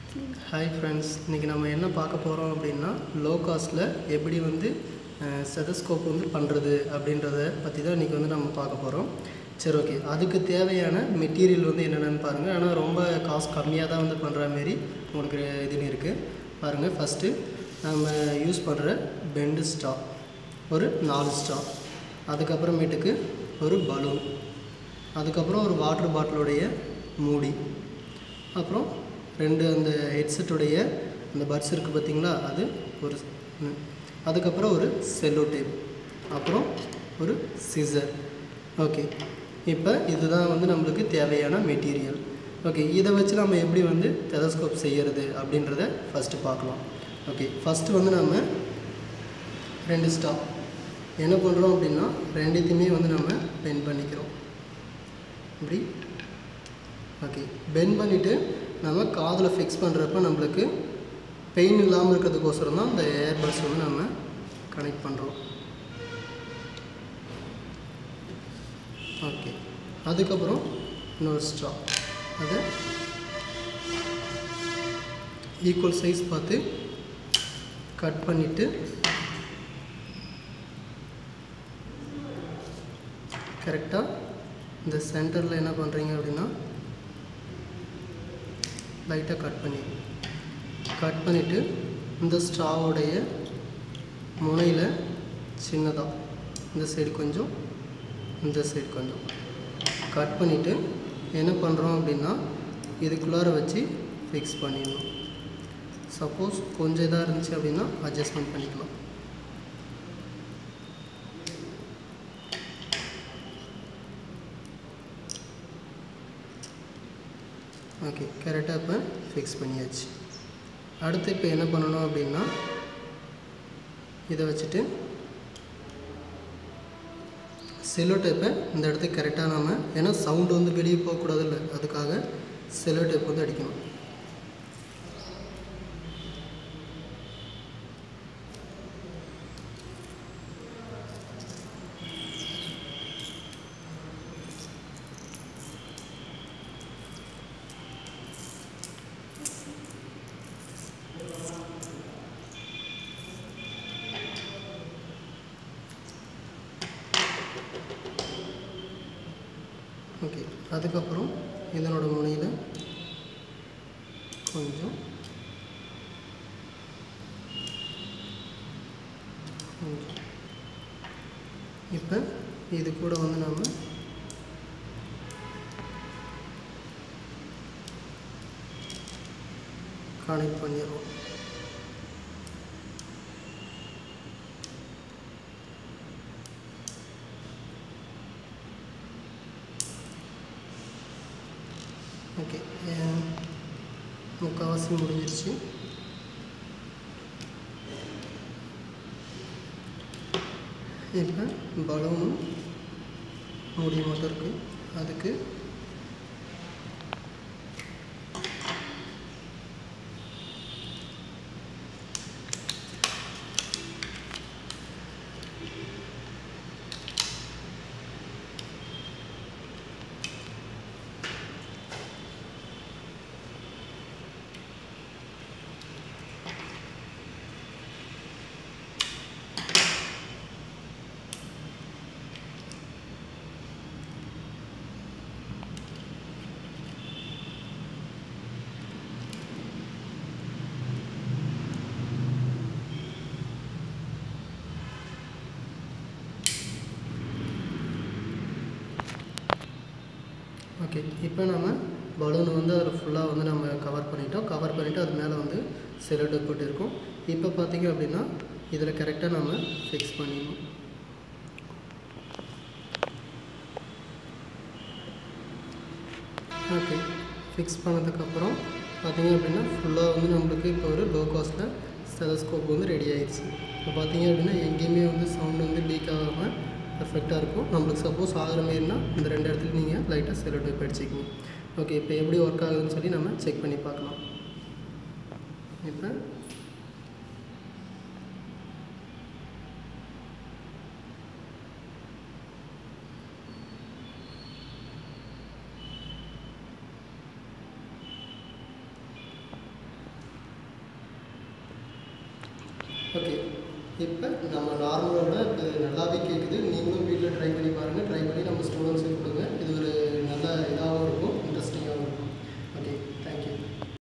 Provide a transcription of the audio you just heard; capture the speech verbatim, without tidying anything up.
Hi friends, இன்றைக்கி நம்ம என்ன பார்க்க போகிறோம் அப்படின்னா லோ காஸ்ட்டில் எப்படி வந்து ஸ்டெதஸ்கோப் வந்து பண்ணுறது அப்படின்றத பற்றி தான் இன்றைக்கி வந்து நம்ம பார்க்க போகிறோம். சரி, ஓகே. அதுக்கு தேவையான மெட்டீரியல் வந்து என்னென்னு பாருங்கள். ஆனால் ரொம்ப காஸ்ட் கம்மியாக தான் வந்து பண்ணுற மாரி உங்களுக்கு இதுன்னு இருக்குது பாருங்கள். ஃபஸ்ட்டு நம்ம யூஸ் பண்ணுற பெண்டு ஸ்ட்ரா ஒரு நாலு ஸ்ட்ரா, அதுக்கப்புறமேட்டுக்கு ஒரு பலூன், அதுக்கப்புறம் ஒரு வாட்டர் பாட்டிலுடைய மூடி, அப்புறம் ரெண்டு அந்த ஹெட்செட்டுடைய அந்த பட்ஸ் இருக்குது பார்த்திங்களா, அது ஒரு, அதுக்கப்புறம் ஒரு செல்லோ டேப், அப்புறம் ஒரு சிசர். ஓகே, இப்போ இதுதான் வந்து நம்மளுக்கு தேவையான மெட்டீரியல். ஓகே, இதை வச்சு நம்ம எப்படி வந்து ஸ்டெதஸ்கோப் செய்கிறது அப்படின்றத ஃபஸ்ட்டு பார்க்கலாம். ஓகே, ஃபஸ்ட்டு வந்து நம்ம ரெண்டு ஸ்ட்ரா என்ன பண்ணுறோம் அப்படின்னா ரெண்டுத்தையுமே வந்து நம்ம பெண்ட் பண்ணிக்கிறோம் இப்படி. ஓகே, பெண்ட் பண்ணிவிட்டு நம்ம காதில் ஃபிக்ஸ் பண்ணுறப்ப நம்மளுக்கு பெயின் இல்லாமல் இருக்கிறதுக்கோசரம் தான் இந்த ஏர்பட்ஸ் வந்து நம்ம கனெக்ட் பண்ணுறோம். ஓகே, அதுக்கப்புறம் இன்னொரு ஸ்ட்ரா, அதை ஈக்குவல் சைஸ் பார்த்து கட் பண்ணிவிட்டு கரெக்டாக இந்த சென்டரில் என்ன பண்ணுறீங்க அப்படின்னா லைட்டாக கட் பண்ணி கட் பண்ணிவிட்டு இந்த ஸ்ட்ராவோடைய முனையில் சின்னதாக இந்த சைடு கொஞ்சம் இந்த சைடு கொஞ்சம் கட் பண்ணிவிட்டு என்ன பண்ணுறோம் அப்படின்னா இதுக்குள்ளார வச்சு ஃபிக்ஸ் பண்ணிடணும். சப்போஸ் கொஞ்சம் இதாக இருந்துச்சு அப்படின்னா அட்ஜஸ்ட்மெண்ட் பண்ணிக்கலாம். ஓகே, கரெக்டாக இப்போ ஃபிக்ஸ் பண்ணியாச்சு. அடுத்து இப்போ என்ன பண்ணணும் அப்படின்னா இதை வச்சுட்டு செல்லோ டேப்பை இந்த இடத்துக்கு கரெக்டாக நாம், ஏன்னா சவுண்டு வந்து வெளியே போகக்கூடாது இல்லை, அதுக்காக செல்லோ டேப் வந்து அடிக்கணும். ஓகே, அதுக்கப்புறம் இதனோட முனையில் கொஞ்சம் கொஞ்சம் இப்போ இது கூட வந்து நம்ம கனெக்ட் பண்ணிடுவோம். ஓகே, முக்கால்வாசி முடிஞ்சிருச்சு. இப்போ பலூனும் மூடி மட்டும் இருக்குது. அதுக்கு ஓகே, இப்போ நம்ம பலூன் வந்து அதில் ஃபுல்லாக வந்து நம்ம கவர் பண்ணிட்டோம். கவர் பண்ணிவிட்டு அது மேலே வந்து செல்லோ டேப் போட்டிருக்கோம். இப்போ பார்த்திங்க அப்படின்னா இதில் கரெக்டாக நம்ம ஃபிக்ஸ் பண்ணிடணும். ஓகே, ஃபிக்ஸ் பண்ணதுக்கப்புறம் பார்த்திங்க அப்படின்னா ஃபுல்லாக வந்து நம்மளுக்கு இப்போ ஒரு லோ காஸ்ட்டில் ஸ்டெதஸ்கோப் வந்து ரெடி ஆகிடுச்சு. இப்போ பார்த்திங்க அப்படின்னா எங்கேயுமே வந்து சவுண்டு வந்து லீக் ஆகாமல் பர்ஃபெக்டாக இருக்கும். நம்மளுக்கு சப்போஸ் ஆகிற மாரினா இந்த ரெண்டு இடத்துல நீங்கள் லைட்டாக செல்லோ டேப் அடிச்சிக்கணும். ஓகே, இப்போ எப்படி ஒர்க் ஆகுதுன்னு சொல்லி நம்ம செக் பண்ணி பார்க்கலாம். இப்போ ஓகே, இப்போ நம்ம நார்மலோட இப்போ நல்லா